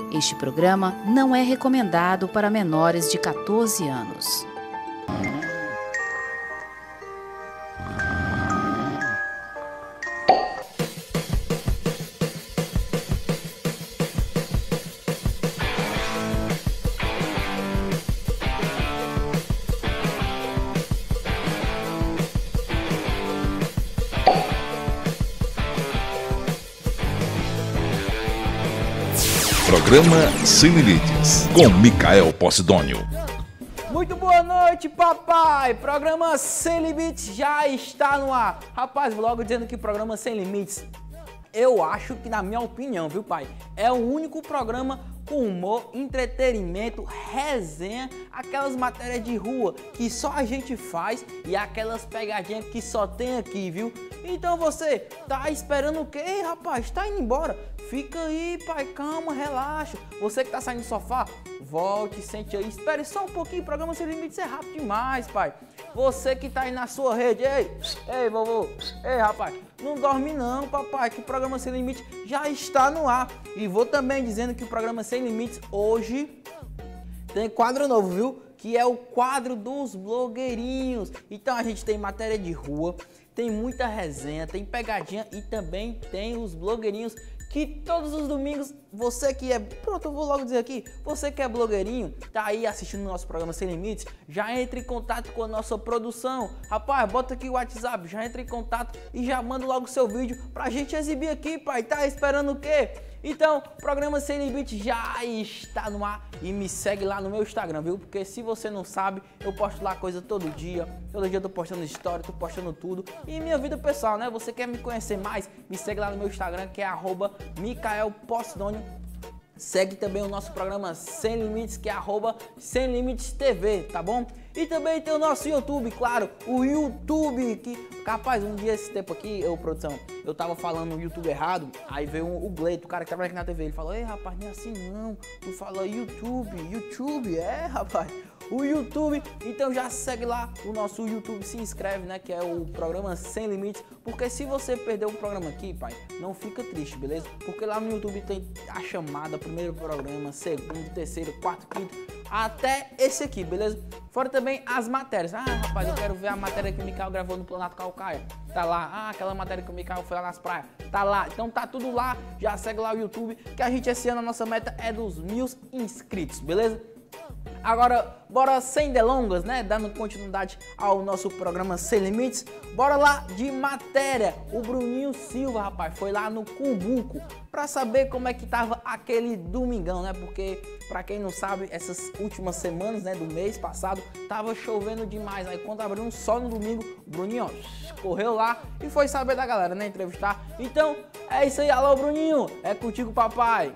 Este programa não é recomendado para menores de 14 anos. Programa Sem Limites, com Micael Posidônio. Muito boa noite, papai! Programa Sem Limites já está no ar. Rapaz, logo dizendo que o programa Sem Limites, eu acho que, na minha opinião, viu, pai? É o único programa com humor, entretenimento, resenha, aquelas matérias de rua que só a gente faz e aquelas pegadinhas que só tem aqui, viu? Então você tá esperando o quê? Ei, rapaz, tá indo embora? Fica aí, pai, calma, relaxa. Você que tá saindo do sofá, volte, sente aí, espere só um pouquinho, o programa Sem Limites é rápido demais, pai. Você que tá aí na sua rede, ei, vovô, ei, rapaz, não dorme não, papai, que o programa Sem Limites já está no ar. E vou também dizendo que o programa Sem Limites hoje tem quadro novo, viu? Que é o quadro dos blogueirinhos. Então a gente tem matéria de rua, tem muita resenha, tem pegadinha e também tem os blogueirinhos que todos os domingos, você que é, pronto, eu vou logo dizer aqui, você que é blogueirinho, tá aí assistindo o nosso programa Sem Limites, já entre em contato com a nossa produção. Rapaz, bota aqui o WhatsApp, já entra em contato e já manda logo o seu vídeo pra gente exibir aqui, pai. Tá esperando o quê? Então, o programa Sem Limites já está no ar e me segue lá no meu Instagram, viu? Porque se você não sabe, eu posto lá coisa todo dia eu tô postando história, tô postando tudo. E minha vida pessoal, né? Você quer me conhecer mais? Me segue lá no meu Instagram, que é @MicaelPosidônio. Segue também o nosso programa Sem Limites, que é @Sem Limites TV, tá bom? E também tem o nosso YouTube, claro, o YouTube, que, rapaz, um dia esse tempo aqui, produção, eu tava falando o YouTube errado, aí veio o Gleito, o cara que trabalha aqui na TV, ele falou, ei, rapaz, não é assim não, tu fala YouTube, rapaz, o YouTube, então já segue lá o nosso YouTube, se inscreve, né, que é o programa Sem Limites, porque se você perder um programa aqui, pai, não fica triste, beleza? Porque lá no YouTube tem a chamada, primeiro programa, segundo, terceiro, quarto, quinto, até esse aqui, beleza? Fora também as matérias. Ah, rapaz, eu quero ver a matéria que o Micael gravou no Planalto Calcaia. Tá lá. Ah, aquela matéria que o Micael foi lá nas praias. Tá lá. Então tá tudo lá. Já segue lá o YouTube, que a gente esse ano, a nossa meta é dos 1000 inscritos, beleza? Agora, bora sem delongas, né? Dando continuidade ao nosso programa Sem Limites. Bora lá de matéria. O Bruninho Silva, rapaz, foi lá no Cumbuco pra saber como é que tava aquele domingão, né? Porque, pra quem não sabe, essas últimas semanas, né, do mês passado, tava chovendo demais. Aí quando abriu um sol no domingo, o Bruninho, ó, correu lá e foi saber da galera, né? Entrevistar. Então, é isso aí. Alô, Bruninho. É contigo, papai.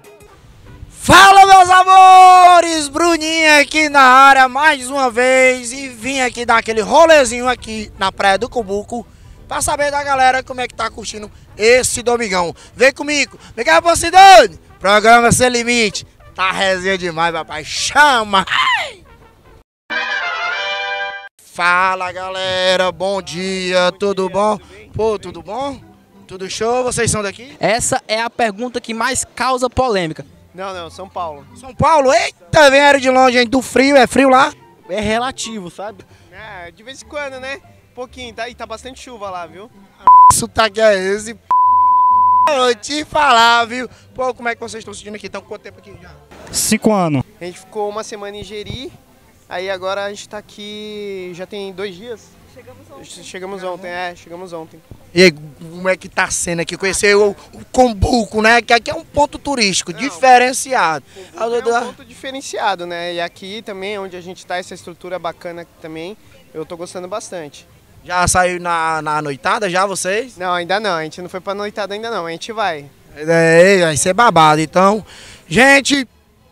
Fala, meus amores, Bruninho aqui na área mais uma vez e vim aqui dar aquele rolezinho aqui na Praia do Cumbuco pra saber da galera como é que tá curtindo esse domingão. Vem comigo, vem cá, Posidônio, programa Sem Limite, tá resenha demais, papai, chama! Ai! Fala, galera, bom dia, tudo bom? Pô, tudo bom? Tudo show, vocês são daqui? Essa é a pergunta que mais causa polêmica. Não, São Paulo. São Paulo? Eita, vieram de longe, hein? Do frio, é frio lá? É relativo, sabe? É, de vez em quando, né? Pouquinho, tá? E tá bastante chuva lá, viu? Sotaque é esse? Vou te falar, viu? Pô, como é que vocês estão sentindo aqui? Estão com quanto tempo aqui já? 5 anos. A gente ficou uma semana em Jeri, aí agora a gente tá aqui já tem 2 dias. Chegamos ontem. E aí, como é que tá sendo aqui? Conhecer o Cumbuco, né? Que aqui é um ponto turístico, diferenciado. É um ponto diferenciado, né? E aqui também, onde a gente tá, essa estrutura bacana também, eu tô gostando bastante. Já saiu na noitada, já, vocês? Não, ainda não. A gente não foi pra noitada ainda não. A gente vai. Vai ser babado. Então, gente...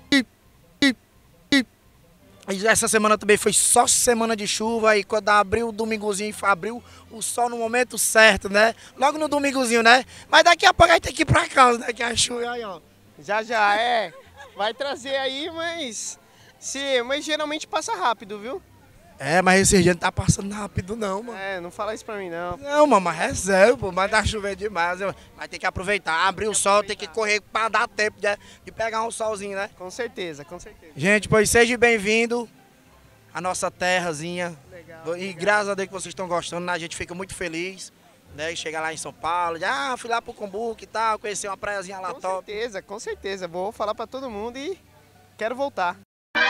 Essa semana também foi só semana de chuva e quando abriu o domingozinho, abriu o sol no momento certo, né? Logo no domingozinho, né? Mas daqui a pouco a gente tem que ir pra casa, né? Que a chuva aí, ó. Já é. Vai trazer aí, mas geralmente passa rápido, viu? É, mas esse dia não tá passando rápido não, mano. É, não fala isso pra mim, não. Não, mano, mas é sério, pô, mas tá chovendo demais. Mas tem que aproveitar, abrir o sol, tem que correr pra dar tempo de pegar um solzinho, né? Com certeza, com certeza. Gente, pois seja bem-vindo à nossa terrazinha. Legal. E graças a Deus que vocês estão gostando, né? A gente fica muito feliz, né? Chegar lá em São Paulo, fui lá pro Cumbuco e tal, conhecer uma praiazinha lá top. Com certeza. Vou falar pra todo mundo e quero voltar.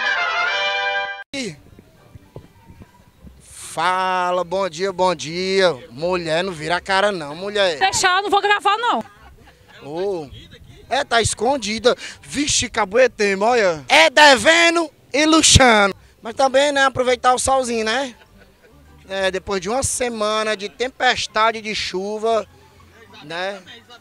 Fala, bom dia, bom dia. Mulher, não vira a cara não, mulher. Deixar, não vou gravar não. Oh. É, tá escondida. Vixe, cabuetemo, olha. É devendo e luxando. Mas também, né, aproveitar o solzinho, né? É, depois de uma semana de tempestade de chuva, né?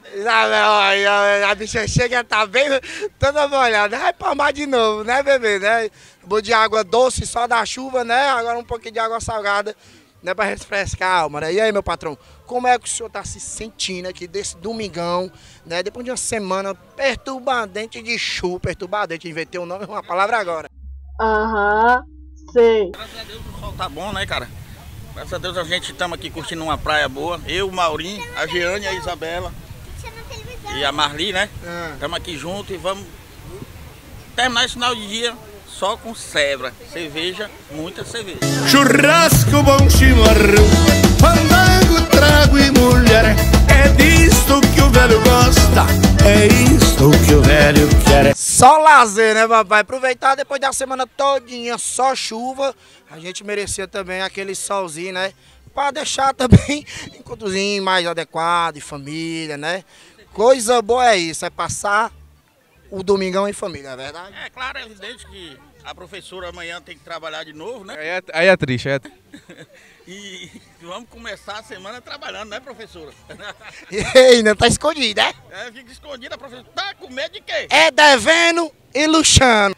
A bicha chega, tá bem toda molhada. Vai pra mar de novo, né, bebê, né? Vou de água doce só da chuva, né? Agora um pouquinho de água salgada, né? Pra refrescar a alma, né? E aí, meu patrão, como é que o senhor tá se sentindo aqui desse domingão, né? Depois de uma semana perturbadente de chuva, perturbadente, inventei um nome, uma palavra agora. Aham, sei. Graças a Deus o sol tá bom, né, cara? Graças a Deus a gente estamos aqui curtindo uma praia boa. Eu, o Maurinho, a Jeane, a Isabela e a Marli, né? Estamos aqui juntos e vamos terminar esse final de dia só com cebra, cerveja, muita cerveja. Churrasco, bom chimarrão, fandango, trago e mulher. É disto que o velho gosta, é isto que o velho quer. Só lazer, né, papai? Aproveitar depois da semana todinha, só chuva. A gente merecia também aquele solzinho, né? Pra deixar também encontrozinho mais adequado, em família, né? Coisa boa é isso, é passar o domingão em família, é verdade? É claro, é evidente que a professora amanhã tem que trabalhar de novo, né? Aí é triste, E vamos começar a semana trabalhando, né, professora? E ainda tá escondido, né? É, fica escondida, a professora. Tá com medo de quê? É devendo e luxando.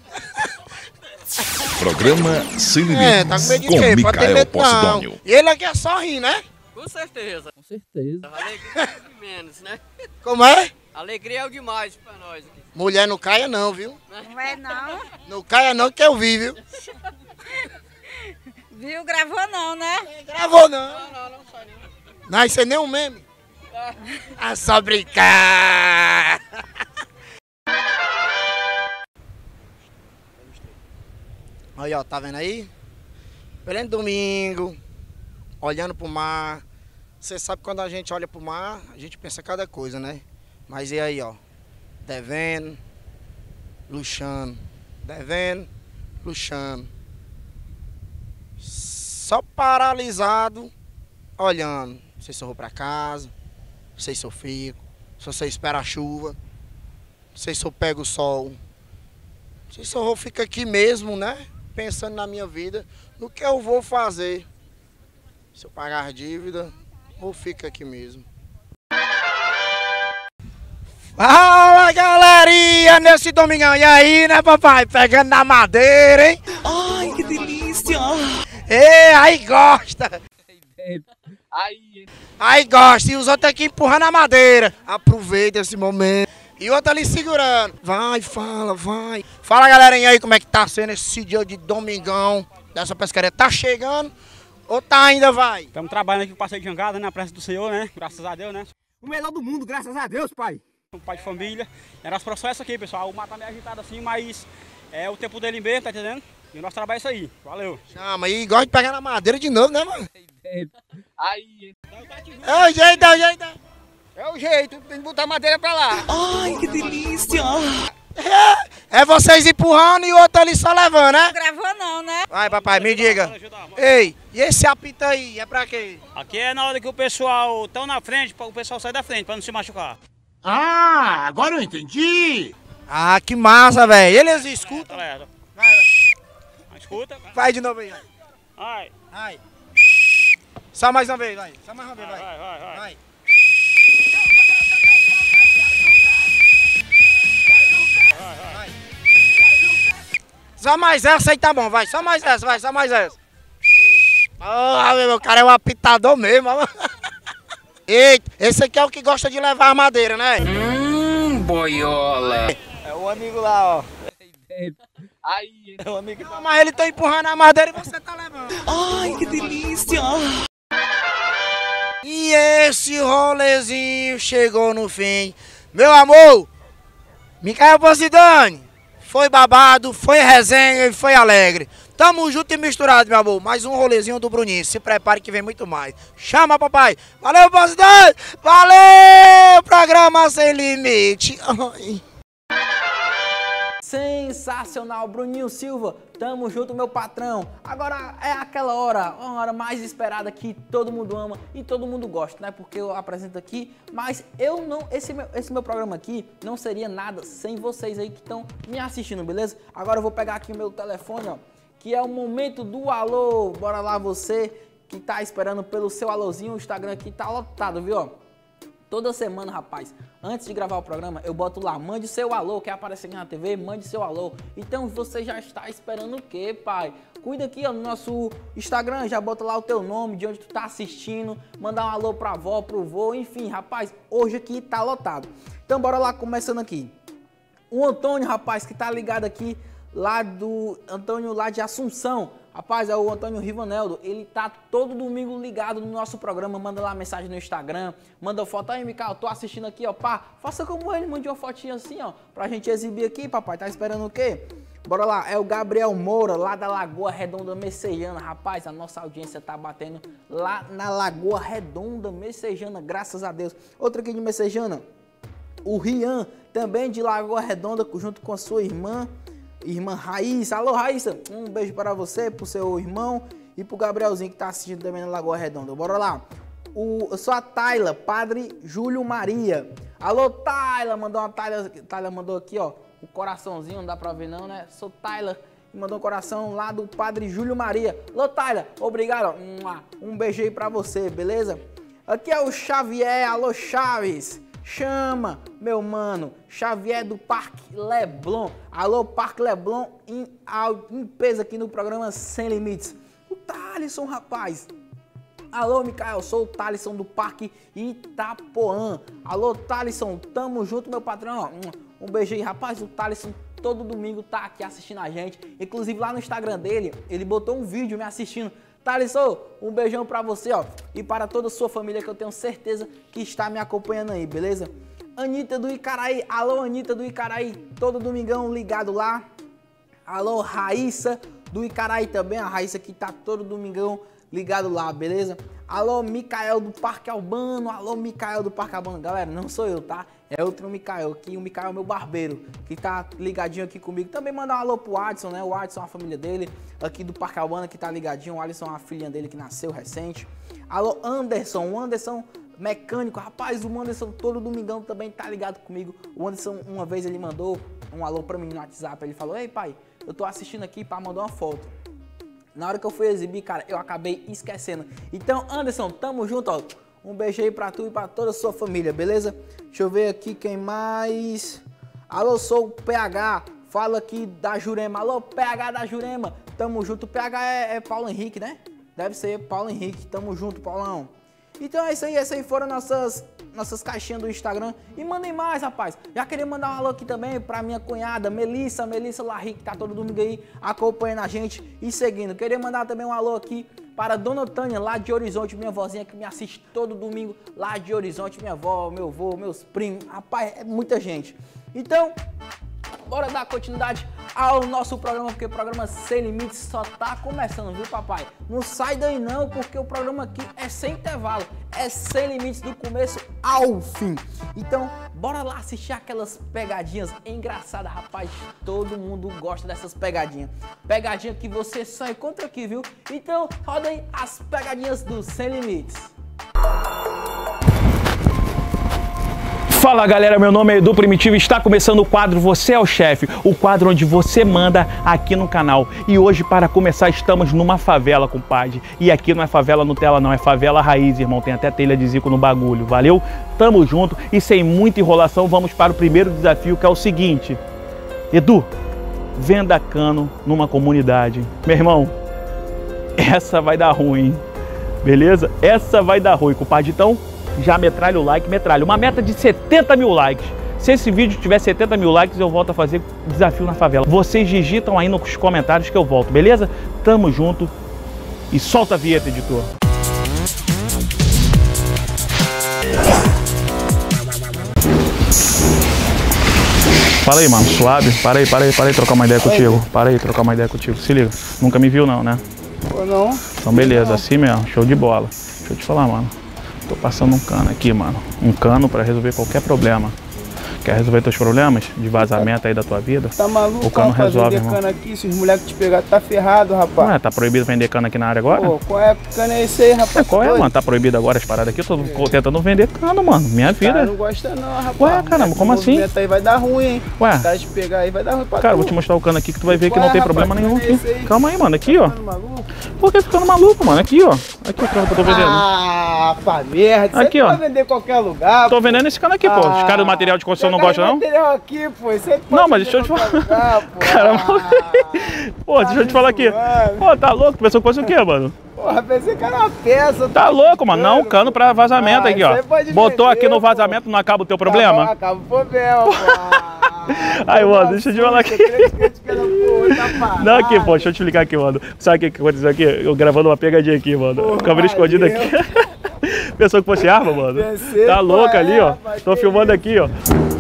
Programa Sem É, tá com medo Limites, de com quê? Pode ter Micael medo não. Posidônio. E ele aqui é só rir, né? Com certeza. Com certeza. Alegria é o de menos, né? Como é? Alegria é o demais pra nós aqui. Mulher não caia não, viu? Não é não? Não caia não que eu vi, viu? Viu? Gravou não, né? Gravou não. Não sai não. Não, isso é nem um meme. É só brincar. Aí, ó, tá vendo aí? Pleno domingo, olhando pro mar. Você sabe que quando a gente olha pro mar, a gente pensa cada coisa, né? Mas e aí, ó? Devendo, luxando. Devendo, luxando. Só paralisado, olhando. Não sei se eu vou pra casa, não sei se eu fico, se você espera a chuva, não sei se eu pego o sol. Não sei se eu vou ficar aqui mesmo, né? Pensando na minha vida, no que eu vou fazer. Se eu pagar a dívida, ou fico aqui mesmo. Fala, galerinha, nesse domingão. E aí, né, papai? Pegando na madeira, hein? Ai, que delícia! Ei, aí gosta. Aí gosta. E os outros aqui empurrando a madeira. Aproveita esse momento. E o outro ali segurando. Vai, fala, vai. Fala, galerinha, aí como é que tá sendo esse dia de domingão dessa pescaria? Tá chegando ou tá ainda vai? Estamos trabalhando aqui com o passeio de jangada, né? Na presença do Senhor, né? Graças a Deus, né? O melhor do mundo, graças a Deus, pai. Um pai de família. A nossa profissão é essa aqui, pessoal. O mar tá meio agitado assim, mas é o tempo dele mesmo, tá entendendo? E o nosso trabalho é isso aí. Valeu. Chama aí, gosta de pegar na madeira de novo, né, mano? Aí. É o jeito, é o jeito. É o jeito, tem que botar madeira pra lá. Ai, que delícia! É vocês empurrando e o outro ali só levando, né? Não gravou não, né? Vai, papai, me diga. Ei, e esse apito aí, é pra quê? Aqui é na hora que o pessoal tão na frente, para o pessoal sair da frente, para não se machucar. Ah, agora eu entendi. Ah, que massa, velho. Eles escutam. Vai. Escuta. Vai de novo aí. Vai. Vai. Só mais uma vez, vai. Só mais uma vez, vai. Vai. Só mais essa aí tá bom, vai. Só mais essa, vai. Só mais essa. Ah, meu cara é um apitador mesmo. Eita, esse aqui é o que gosta de levar a madeira, né? Boiola. É o amigo lá, ó. Aí, Não, mas ele tá empurrando a madeira e você tá levando. Ai, que delícia! E esse rolezinho chegou no fim. Meu amor, Micael Posidoni, foi babado, foi resenha e foi alegre. Tamo junto e misturado, meu amor. Mais um rolezinho do Bruninho. Se prepare que vem muito mais. Chama, papai. Valeu, Posidoni. Valeu, programa Sem Limite. Ai. Sensacional, Bruninho Silva, tamo junto, meu patrão. Agora é aquela hora, uma hora mais esperada que todo mundo ama e todo mundo gosta, né? Porque eu apresento aqui, mas eu não, esse meu programa aqui não seria nada sem vocês aí que estão me assistindo, beleza? Agora eu vou pegar aqui o meu telefone, ó, que é o momento do alô. Bora lá, você que tá esperando pelo seu alôzinho, o Instagram aqui tá lotado, viu, ó? Toda semana, rapaz, antes de gravar o programa, eu boto lá, mande seu alô, quer aparecer aqui na TV, mande seu alô. Então você já está esperando o quê, pai? Cuida aqui, ó, no nosso Instagram, já bota lá o teu nome, de onde tu tá assistindo, mandar um alô pra avó, pro vô, enfim, rapaz, hoje aqui tá lotado. Então bora lá, começando aqui. O Antônio, rapaz, que tá ligado aqui, lá do Antônio lá de Assunção. Rapaz, é o Antônio Rivaneldo, ele tá todo domingo ligado no nosso programa, manda lá mensagem no Instagram, manda foto aí, Micael, tô assistindo aqui, ó, pá, faça como ele, mande uma fotinha assim, ó, pra gente exibir aqui, papai, tá esperando o quê? Bora lá, é o Gabriel Moura, lá da Lagoa Redonda Messejana, rapaz, a nossa audiência tá batendo lá na Lagoa Redonda Messejana, graças a Deus. Outro aqui de Messejana, o Rian, também de Lagoa Redonda, junto com a sua irmã Raíssa. Alô, Raíssa, um beijo para você, pro seu irmão e pro Gabrielzinho que tá assistindo também na Lagoa Redonda. Bora lá. Eu sou a Tayla, Padre Júlio Maria. Alô, Tayla, mandou uma Tayla mandou aqui, ó, um coraçãozinho, não dá pra ver não, né? Sou Tayla e mandou um coração lá do Padre Júlio Maria. Alô, Tayla, obrigado, ó. Um beijo aí pra você, beleza? Aqui é o Xavier, alô, Chaves. Chama, meu mano, Xavier do Parque Leblon. Alô, Parque Leblon, em peso aqui no programa Sem Limites. O Thalisson, rapaz. Alô, Micael, sou o Thalisson do Parque Itapoã. Alô, Thalisson, tamo junto, meu patrão. Um beijo aí, rapaz. O Thalisson todo domingo tá aqui assistindo a gente. Inclusive lá no Instagram dele, ele botou um vídeo me assistindo. Thalisson, um beijão pra você, ó, e para toda a sua família que eu tenho certeza que está me acompanhando aí, beleza? Anitta do Icaraí, alô, Anitta do Icaraí, todo domingão ligado lá. Alô, Raíssa do Icaraí também, a Raíssa que tá todo domingão ligado lá, beleza? Alô, Micael do Parque Albano, alô, Micael do Parque Albano. Galera, não sou eu, tá? É outro Micael, que o Micael é meu barbeiro, que tá ligadinho aqui comigo. Também mandar um alô pro Adson, né? O Adson é a família dele, aqui do Parque Albano, que tá ligadinho. O Alisson é a filhinha dele que nasceu recente. Alô, Anderson, o Anderson mecânico. Rapaz, o Anderson todo domingão também tá ligado comigo. O Anderson, uma vez ele mandou um alô pra mim no WhatsApp. Ele falou, ei, pai, eu tô assistindo aqui, pá, mandou uma foto. Na hora que eu fui exibir, cara, eu acabei esquecendo. Então, Anderson, tamo junto, ó. Um beijo aí pra tu e pra toda a sua família, beleza? Deixa eu ver aqui quem mais. Alô, sou o PH. Fala aqui da Jurema. Alô, PH da Jurema. Tamo junto. O PH é Paulo Henrique, né? Deve ser Paulo Henrique. Tamo junto, Paulão. Então é isso aí. Essas aí foram nossas caixinhas do Instagram. E mandem mais, rapaz. Já queria mandar um alô aqui também pra minha cunhada, Melissa Larry, que tá todo domingo aí acompanhando a gente e seguindo. Queria mandar também um alô aqui para Dona Tânia, lá de Horizonte, minha vozinha que me assiste todo domingo lá de Horizonte, minha avó, meu avô, meus primos. Rapaz, é muita gente. Então, bora dar continuidade ao nosso programa, porque o programa Sem Limites só tá começando, viu, papai? Não sai daí não, porque o programa aqui é sem intervalo, é Sem Limites do começo ao fim. Então, bora lá assistir aquelas pegadinhas engraçadas, rapaz. Todo mundo gosta dessas pegadinhas. Pegadinha que você só encontra aqui, viu? Então, roda aí as pegadinhas do Sem Limites. Fala galera, meu nome é Edu Primitivo e está começando o quadro Você é o Chefe, o quadro onde você manda aqui no canal. E hoje, para começar, estamos numa favela, compadre. E aqui não é favela Nutella não, é favela raiz, irmão. Tem até telha de zico no bagulho, valeu? Tamo junto e sem muita enrolação, vamos para o primeiro desafio, que é o seguinte. Edu, venda cano numa comunidade. Meu irmão, essa vai dar ruim, beleza? Essa vai dar ruim, compadre. Então, já metralha o like, metralha. Uma meta de 70 mil likes. Se esse vídeo tiver 70 mil likes, eu volto a fazer desafio na favela. Vocês digitam aí nos comentários que eu volto, beleza? Tamo junto e solta a vinheta, editor. Fala aí, mano, suave. Para aí, trocar uma ideia contigo. Para aí, trocar uma ideia contigo. Se liga, nunca me viu não, né? Ou não? Então beleza, assim mesmo, show de bola. Deixa eu te falar, mano. Tô passando um cano aqui, mano. Um cano pra resolver qualquer problema. Quer resolver teus problemas de vazamento aí da tua vida? Tá maluco? O cano resolve, vender irmão. cano aqui, se os moleques te pegar, tá ferrado, rapaz. Ué, tá proibido vender cano aqui na área agora? Pô, qual é cano é esse aí, rapaz? Qual é, mano? Tá proibido agora as paradas aqui? Eu tô tentando vender cano, mano. Minha vida. Cara, não gosta não, rapaz. Ué, caramba, como assim? Aí vai dar ruim, hein? Ué. Se o cara te pegar aí, vai dar ruim pra Cara, tu. vou te mostrar o cano aqui que tu vai ver que Ué, não tem rapaz, problema nenhum cano é aqui. esse aí? Calma aí, mano. Aqui, ó. Maluco? Por que ficando maluco, mano? Aqui, ó. Aqui o cano que eu tô vendendo. Ah, pá, merda. Aqui, Você ó. vai vender em qualquer lugar. Tô vendendo esse cano aqui, pô. Os caras do material de construção não gostam, não? material aqui, pô. Você Não, mas deixa eu te falar. Caramba. Pô, deixa eu te falar aqui. Pô, tá louco? Tu pensou que fosse o quê, mano? Porra, pensei que era uma peça. Tá louco, mano. Não, cano pra vazamento aqui, ó. Botou aqui no vazamento, não acaba o teu problema? Acaba o problema, pô. Aí, mano, deixa eu te falar aqui. Não, aqui, pô, deixa eu te explicar aqui, mano. Sabe o que aconteceu aqui? Eu gravando uma pegadinha aqui, mano. Câmera escondida aqui. Pensou que fosse arma, mano? Tá louco ali, ó. Tô filmando aqui, ó.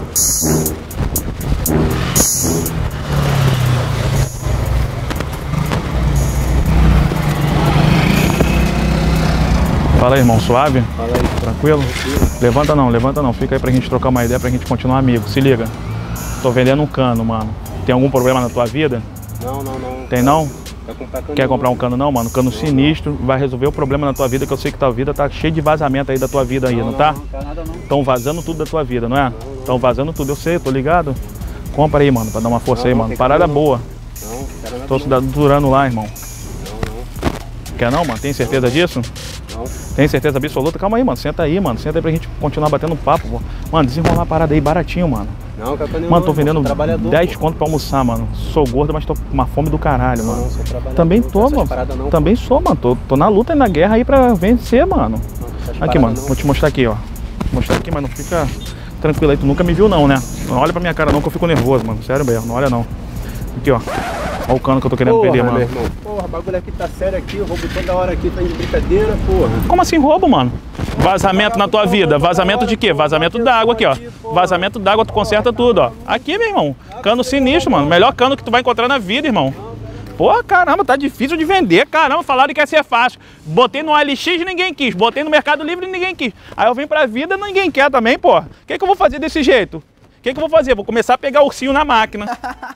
Fala aí, irmão, suave? Fala aí. Tranquilo? Levanta não, fica aí pra gente trocar uma ideia, pra gente continuar amigo. Se liga, tô vendendo um cano, mano. Tem algum problema na tua vida? Não. Tem não? Quer comprar um cano não, mano? Cano sinistro, vai resolver o problema na tua vida, que eu sei que tua vida tá cheia de vazamento aí da tua vida aí, não tá? Não quer nada não. Tão vazando tudo da tua vida, não é? Tão vazando tudo, eu sei, tô ligado. Compra aí, mano, pra dar uma força aí, mano. Parada boa. Não, quero nada. Tô durando lá, irmão. Não. Quer não, mano? Tem certeza disso? Não. Tem certeza absoluta? Calma aí, mano. Senta aí pra gente continuar batendo papo, pô. Mano, desenrolar a parada aí baratinho, mano. Não, mano, tô vendendo 10 conto pra almoçar, mano. Sou gordo, mas tô com uma fome do caralho, mano. Não, sou trabalhador. Também tô, mano. Também sou, mano. Tô na luta e na guerra aí pra vencer, mano. Aqui, mano. Vou te mostrar aqui, ó. Vou mostrar aqui, mas não fica tranquilo aí. Tu nunca me viu, não, né? Não olha pra minha cara, não, que eu fico nervoso, mano. Sério mesmo, não olha, não. Aqui, ó. Olha o cano que eu tô querendo vender, mano. Meu irmão. Porra, o bagulho aqui tá sério aqui. Eu roubo toda hora aqui, tá de brincadeira, porra. Como assim roubo, mano? Vazamento na tua vida. Vazamento de quê? Vazamento d'água aqui, ó. Vazamento d'água, tu conserta tudo, ó. Aqui, meu irmão. Cano sinistro, mano. Melhor cano que tu vai encontrar na vida, irmão. Porra, caramba, tá difícil de vender. Caramba, falaram que ia ser fácil. Botei no OLX e ninguém quis. Botei no Mercado Livre e ninguém quis. Aí eu vim pra vida e ninguém quer também, porra. O que eu vou fazer desse jeito? O que eu vou fazer? Vou começar a pegar ursinho na máquina.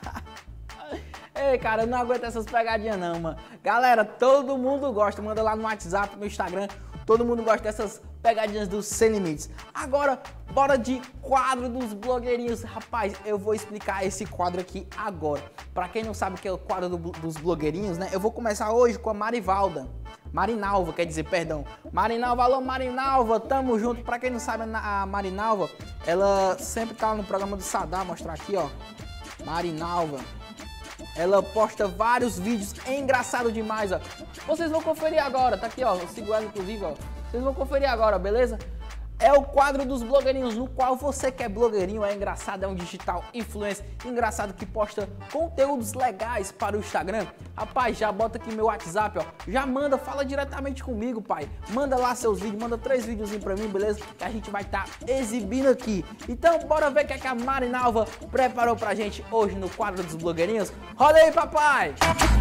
Ei, cara, eu não aguento essas pegadinhas não, mano. Galera, todo mundo gosta. Manda lá no WhatsApp, no Instagram. Todo mundo gosta dessas pegadinhas dos Sem Limites. Agora, bora de quadro dos blogueirinhos. Rapaz, eu vou explicar esse quadro aqui agora. Pra quem não sabe o que é o quadro dos blogueirinhos, né? Eu vou começar hoje com a Marinalva, quer dizer, perdão. Marinalva, alô Marinalva, tamo junto. Pra quem não sabe, a Marinalva, ela sempre tá no programa do Sadar, mostrar aqui, ó. Marinalva. Ela posta vários vídeos, é engraçado demais, ó. Vocês vão conferir agora, tá aqui, ó. Eu sigo ela, inclusive, ó. Vocês vão conferir agora, beleza? É o quadro dos blogueirinhos, no qual você que é blogueirinho, é engraçado, é um digital influencer, engraçado que posta conteúdos legais para o Instagram. Rapaz, já bota aqui meu WhatsApp, ó. Já manda, fala diretamente comigo, pai. Manda lá seus vídeos, manda 3 videozinhos pra mim, beleza? Que a gente vai estar exibindo aqui. Então, bora ver o que é que a Marinalva preparou pra gente hoje no quadro dos blogueirinhos. Roda aí, papai!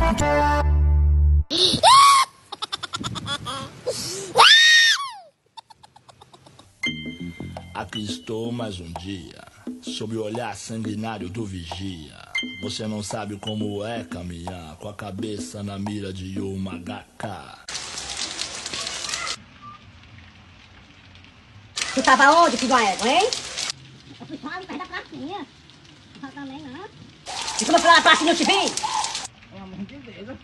Aqui estou mais um dia, sob o olhar sanguinário do vigia. Você não sabe como é caminhar com a cabeça na mira de uma HK. Tu tava onde, filho da égua, hein? Eu fui só no pé da pracinha. Não também não. E como eu fui lá na pracinha eu te vi? Pelo amor de Deus.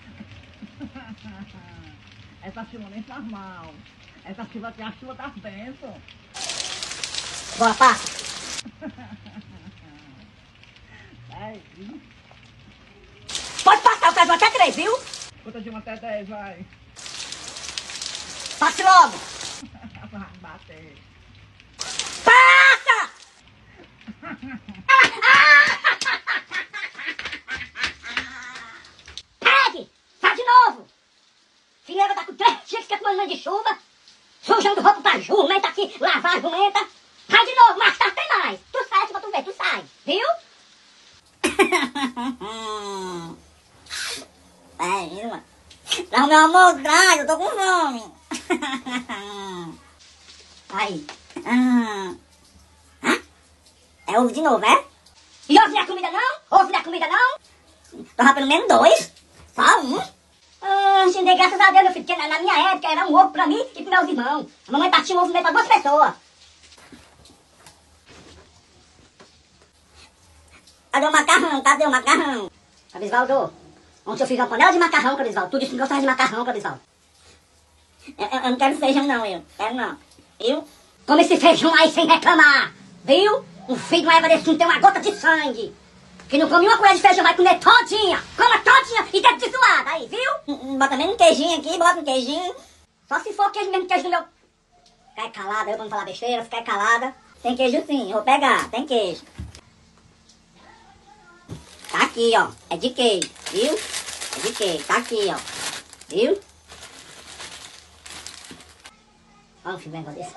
Essa chuva nem faz mal. Essa chuva aqui é a chuva das bênçãos. Bora, passa. Pode passar, o caso até 3, viu? Conta de 1 até 10, vai. Passe logo. Vai bater. Passa! Pegue! Vai de novo! Filha, tá com 3 dias que é tomando de chuva, sujando roupa pra jumenta aqui, lavar a jumenta. Vai de novo, mais tarde tem mais. Tu sai pra tu ver, tu sai, viu? É, mano. Dá o meu amor, eu tô com fome. Aí. É ovo de novo, é? E ovo não é comida não? Ovo não é comida não? Tava pelo menos 2. Só um. Xinguei, graças a Deus, meu filho, porque na minha época era um ovo pra mim e pros meus irmãos. A mamãe partia um ovo meio pra 2 pessoas. Cadê o macarrão? Cadê o macarrão? Cabisvaldo, ontem eu fiz uma panela de macarrão, Cabisvaldo. Tu disse que gostava de macarrão, Cabisvaldo. Eu não quero feijão não, eu. Quero não. Viu? Toma esse feijão aí sem reclamar. Viu? Um filho de uma égua desse não tem uma gota de sangue. Que não come uma colher de feijão, vai comer todinha. Coma todinha e deve de suada aí, viu? Bota mesmo um queijinho aqui, bota um queijinho. Só se for queijo mesmo, queijo do meu... Ficar calada, eu pra não falar besteira, ficar calada. Tem queijo sim, eu vou pegar, tem queijo. Tá aqui, ó. É de queijo, viu? É de queijo, tá aqui, ó. Viu? Olha um filho bem desse.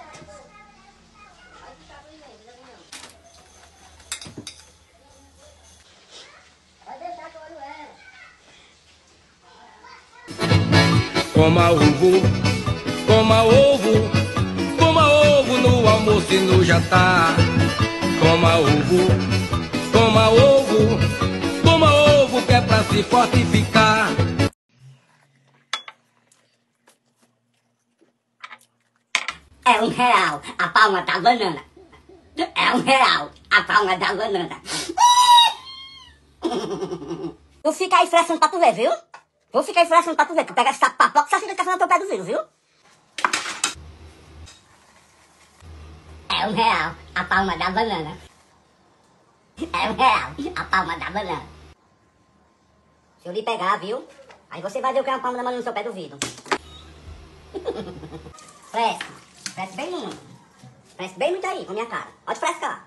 Coma ovo, coma ovo, coma ovo no almoço e no jantar. Coma ovo, coma ovo, coma ovo que é pra se fortificar. É R$1 a palma da banana. É R$1 a palma da banana. Vou ficar aí frescando pra tu ver, viu? Vou ficar aí frescando pra tu ver. Tu pega esse saco papoca, você fica fazendo teu pé do vidro, viu? É R$1 a palma da banana. É R$1 a palma da banana. Se eu lhe pegar, viu? Aí você vai ver o que é uma palma da banana no seu pé do vidro. Fresca. Fresca bem muito. Fresca bem muito aí, com a minha cara. Pode frescar.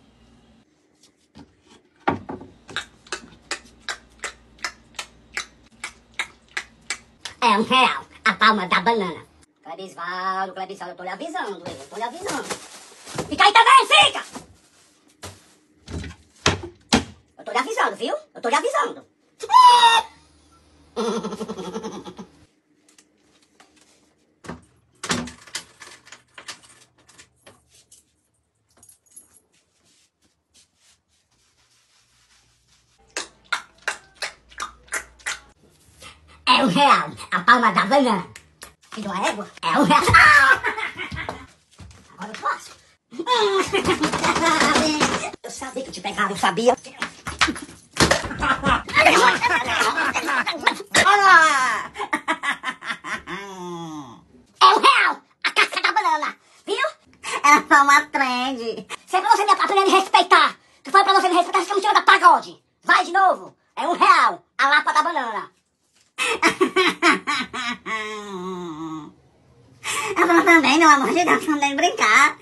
É R$1 a palma da banana. Clebisvaldo, eu tô lhe avisando, eu tô lhe avisando. Fica aí também, fica! Eu tô lhe avisando, viu? Eu tô lhe avisando. É R$1 a palma da banana. Filho de uma égua? É R$1. Agora eu posso. Eu sabia que eu te pegava, eu sabia. É R$1 a casca da banana, viu? É só uma trend. Se é pra você me aprender a me respeitar, que foi pra você me respeitar, você me tirou da pagode. Vai de novo. É R$1 a lapa da banana. Eu vou também, meu amor de Deus, também brincar.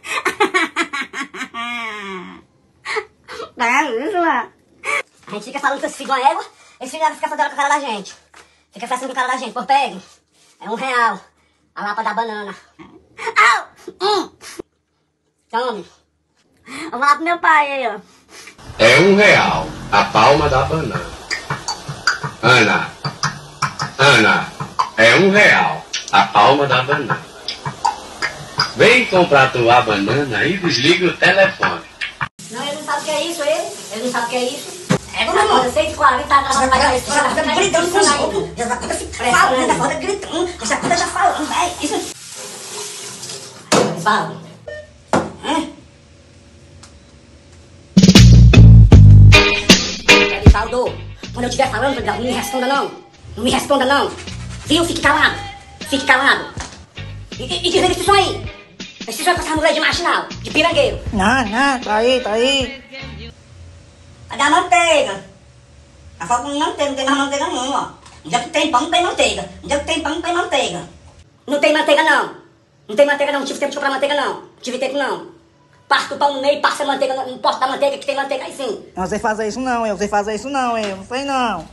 É isso, mano. A gente fica falando que esse filho de uma égua, esse filho fica fazendo com a cara da gente. Fica fazendo com a cara da gente, por pegue. É R$1 a lapa da banana. Tome. Eu vou lá pro meu pai aí, ó. É R$1 a palma da banana. Ana, é R$1 a palma da banana. Vem comprar tua banana e desliga o telefone. Não, ele não sabe o que é isso, ele não sabe o que é isso. É como eu sei de 40, tá trabalhando isso. Já tá gritando com os outros. Já tá falando, já tá gritando. Essa coisa já falando, velho. Isso. Fala. Saldo, quando eu estiver falando, não me responda não. Não me responda não. Viu? Fique calado. Fique calado. E desliga esse som aí. Esse som é com essa mulher de marginal, de pirangueiro. Não, tá aí. Cadê a manteiga? Tá faltando manteiga, não tem mais manteiga não, ó. Onde é que tem pão, não tem manteiga. Onde é que tem pão, não tem manteiga. Não tem manteiga não. Não tem manteiga não, não tive tempo de comprar manteiga não. Não tive tempo não. parto o pão no meio, passa a manteiga no pote da manteiga, que tem manteiga aí sim. Eu não sei fazer isso não, eu não sei fazer isso não, eu não sei não.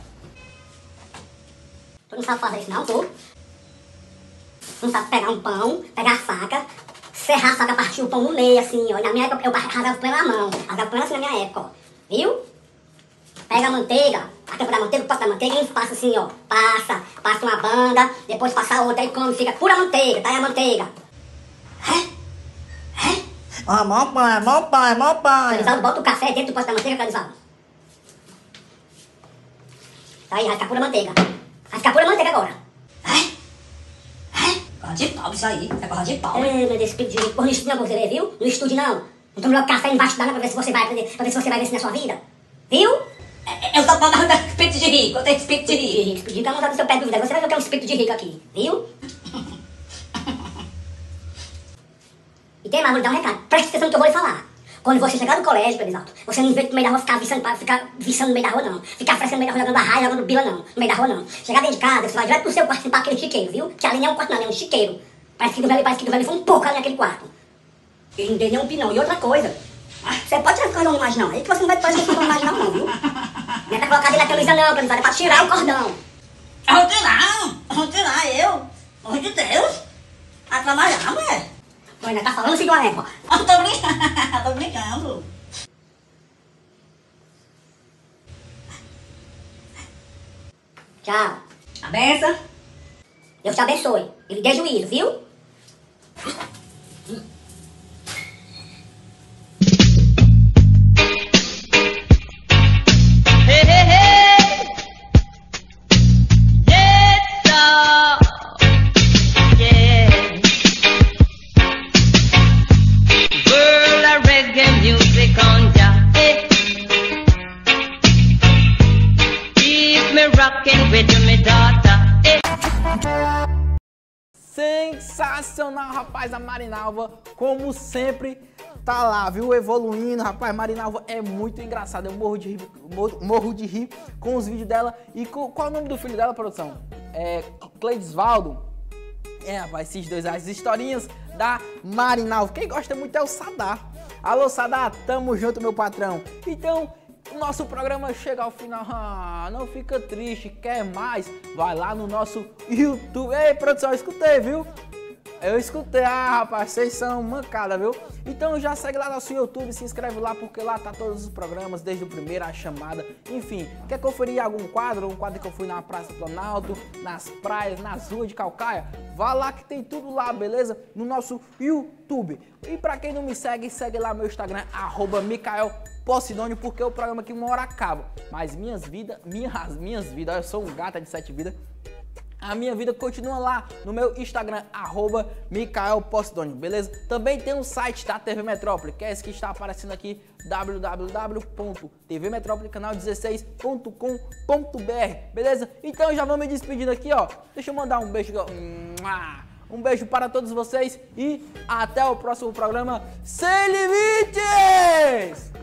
Tu não sabe fazer isso não, tu? Não sabe pegar um pão, pegar a faca, serrar a faca, partir o pão no meio, assim, ó. E na minha época eu rasgava o pão na mão, rasgava o pão assim na minha época, ó. Viu? Pega a manteiga, a tampa da manteiga, o pote da manteiga e passa assim, ó. Passa uma banda, depois passa a outra, aí come, fica pura manteiga, tá aí a manteiga. Ah, mó pai. Canivaldo, bota o café dentro do pote da manteiga, Canivaldo. Tá aí, vai ficar pura manteiga. Vai ficar pura manteiga agora. Corra de pau isso aí, é corra de pau. Meu Deus, espírito de rico. Porra, não estude não, você vê, viu? Não estude não. Não tome logo café embaixo da água pra ver se você vai aprender, pra ver se você vai vencer na sua vida. Viu? Eu tô falando de espírito de rico, eu tenho espírito de rico. Espírito de rico, tá montado no seu pé de dúvida. Você vai ver o que é um espírito de rico aqui, viu? E tem mais, vou lhe dar um recado. Preste atenção no que eu vou lhe falar. Quando você chegar no colégio, Pedro, você não vem no meio da rua ficar viçando no meio da rua, não. Ficar frescando no meio da rua, jogando barraia, jogando bila, não. No meio da rua, não. Chegar dentro de casa, você vai direto pro seu quarto limpar aquele chiqueiro, viu? Que ali não é um quarto, não, é um chiqueiro. Parece que do velho foi um pouco ali naquele quarto. Ele não deu nenhum pinão. E outra coisa, você pode tirar o cordão mais não. Aí que você não vai fazer o cordão mais não, viu? Não é pra colocar dentro da camisa, não, Pedro, é pra tirar o cordão. Vou tirar eu. Pelo amor de Deus. A trabalhar, mulher. Ainda tá falando assim de uma égua. Eu tô brincando. Tchau. A benção. Deus te abençoe. E lhe dê juízo, viu? Sensacional, rapaz, a Marinalva, como sempre, tá lá, viu, evoluindo, rapaz. Marinalva é muito engraçada, eu morro de rir com os vídeos dela. E qual é o nome do filho dela, produção? É Cleidisvaldo. Rapaz, esses dois, as historinhas da Marinalva. Quem gosta muito é o Sadá. Alô, Sadá, tamo junto, meu patrão. Então, o nosso programa chega ao final. Não fica triste, quer mais? Vai lá no nosso YouTube. Ei, produção, eu escutei, viu? Eu escutei, rapaz, vocês são mancada, viu? Então já segue lá no nosso YouTube, se inscreve lá, porque lá tá todos os programas, desde o primeiro, a chamada, enfim. Quer conferir algum quadro? Um quadro que eu fui na Praça Planalto, nas praias, nas ruas de Calcaia? Vá lá que tem tudo lá, beleza? No nosso YouTube. E pra quem não me segue, segue lá meu Instagram, @MicaelPosidonio, porque o programa aqui uma hora acaba. Mas minhas vidas, eu sou um gata de 7 vidas. A minha vida continua lá no meu Instagram, @MicaelPosidonio, beleza? Também tem um site da TV Metrópole, que é esse que está aparecendo aqui, www.tvmetrópolecanal16.com.br, beleza? Então já vou me despedindo aqui, ó. Deixa eu mandar um beijo, um beijo para todos vocês e até o próximo programa Sem Limites!